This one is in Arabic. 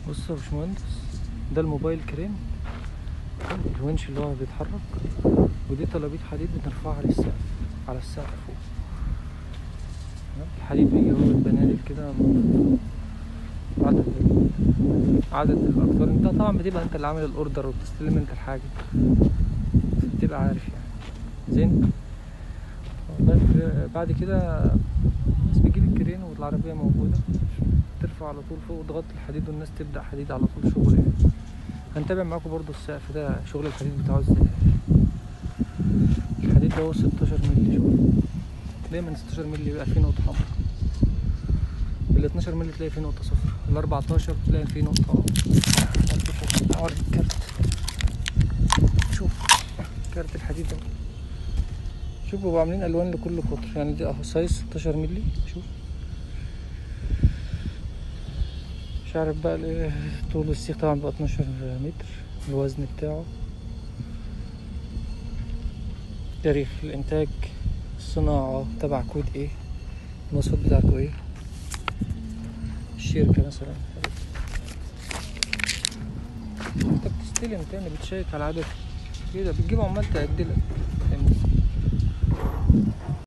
بص يا باشمهندس، ده الموبايل كريم، الونش اللي هو بيتحرك، ودي طلابيط حديد بنرفعها للسقف، على السقف فوق. الحديد بيجي هو بالبنادل كده، عدد عدد الاقطار. انت طبعا بتبقى انت اللي عامل الاوردر وبتستلم انت الحاجه، بتبقى عارف يعني. زين. والله بعد كده الناس بتجيب الكرين والعربيه موجوده، ترفع على طول فوق وتغطي الحديد، والناس تبدا حديد على طول شغل يعني. هنتابع معاكم برضو السقف ده شغل الحديد بتاعه ازاي. الحديد ده هو 16 مللي شغل، دايما 16 مللي بيبقى فيه نقطة حمرا، ال 12 مللي تلاقي فيه نقطة صفرا، ال 14 تلاقي فيه نقطة. اوري الكارت، شوف كارت الحديد اهو. شوف بيبقوا عاملين الوان لكل قطر، يعني دي اهو سايز 16 مللي. شوف مش عارف بقى طول السيخ طبعا بقى 12 متر. الوزن بتاعه، تاريخ الانتاج، الصناعة تبع كود ايه، المواصفات بتاعته ايه، الشركة مثلا. انت بتستلم تاني، بتشيك على العدد كده، بتجيب عمال تعدلك.